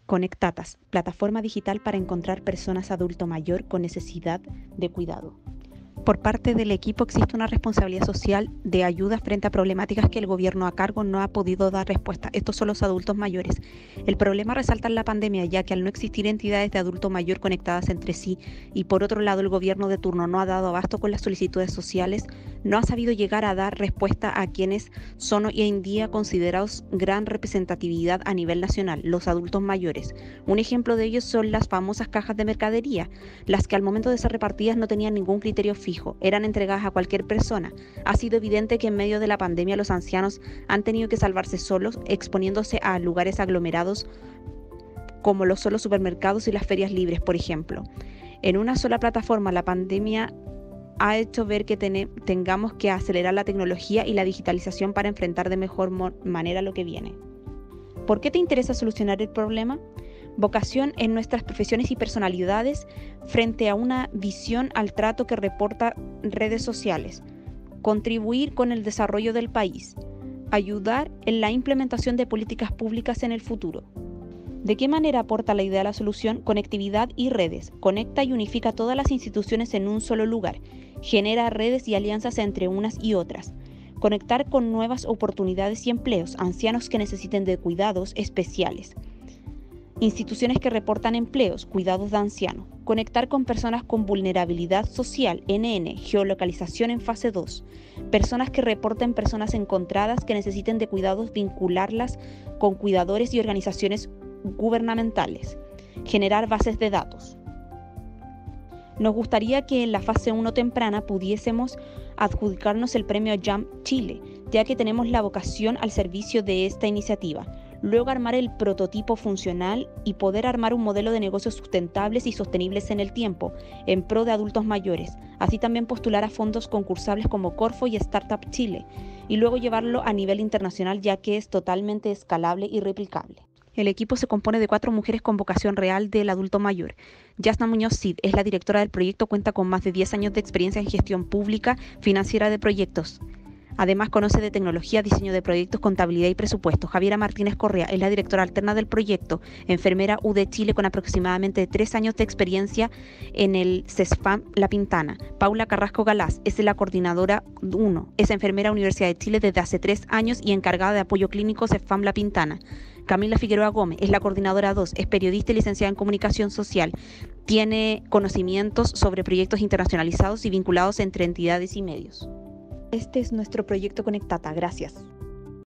Conectatas, plataforma digital para encontrar personas adulto mayor con necesidad de cuidado. Por parte del equipo existe una responsabilidad social de ayuda frente a problemáticas que el gobierno a cargo no ha podido dar respuesta. Estos son los adultos mayores. El problema resalta en la pandemia, ya que al no existir entidades de adulto mayor conectadas entre sí y por otro lado el gobierno de turno no ha dado abasto con las solicitudes sociales, no ha sabido llegar a dar respuesta a quienes son hoy en día considerados gran representatividad a nivel nacional, los adultos mayores. Un ejemplo de ello son las famosas cajas de mercadería, las que al momento de ser repartidas no tenían ningún criterio fijo, eran entregadas a cualquier persona. Ha sido evidente que en medio de la pandemia los ancianos han tenido que salvarse solos, exponiéndose a lugares aglomerados como lo son los supermercados y las ferias libres, por ejemplo. En una sola plataforma, la pandemia ha hecho ver que tengamos que acelerar la tecnología y la digitalización para enfrentar de mejor manera lo que viene. ¿Por qué te interesa solucionar el problema? Vocación en nuestras profesiones y personalidades frente a una visión al trato que reporta redes sociales. Contribuir con el desarrollo del país. Ayudar en la implementación de políticas públicas en el futuro. ¿De qué manera aporta la idea a la solución? Conectividad y redes. Conecta y unifica todas las instituciones en un solo lugar. Genera redes y alianzas entre unas y otras. Conectar con nuevas oportunidades y empleos. Ancianos que necesiten de cuidados especiales. Instituciones que reportan empleos, cuidados de ancianos. Conectar con personas con vulnerabilidad social, NN, geolocalización en fase 2. Personas que reporten personas encontradas que necesiten de cuidados, vincularlas con cuidadores y organizaciones gubernamentales. Generar bases de datos. Nos gustaría que en la fase 1 temprana pudiésemos adjudicarnos el premio Jump Chile, ya que tenemos la vocación al servicio de esta iniciativa. Luego armar el prototipo funcional y poder armar un modelo de negocios sustentables y sostenibles en el tiempo, en pro de adultos mayores. Así también postular a fondos concursables como Corfo y Startup Chile, y luego llevarlo a nivel internacional, ya que es totalmente escalable y replicable. El equipo se compone de 4 mujeres con vocación real del adulto mayor. Yasna Muñoz Cid es la directora del proyecto, cuenta con más de 10 años de experiencia en gestión pública financiera de proyectos. Además conoce de tecnología, diseño de proyectos, contabilidad y presupuesto. Javiera Martínez Correa es la directora alterna del proyecto, enfermera UD Chile con aproximadamente 3 años de experiencia en el CESFAM La Pintana. Paula Carrasco Galás es la coordinadora 1, es enfermera Universidad de Chile desde hace 3 años y encargada de apoyo clínico CESFAM La Pintana. Camila Figueroa Gómez es la coordinadora 2, es periodista y licenciada en comunicación social. Tiene conocimientos sobre proyectos internacionalizados y vinculados entre entidades y medios. Este es nuestro proyecto Conectata. Gracias.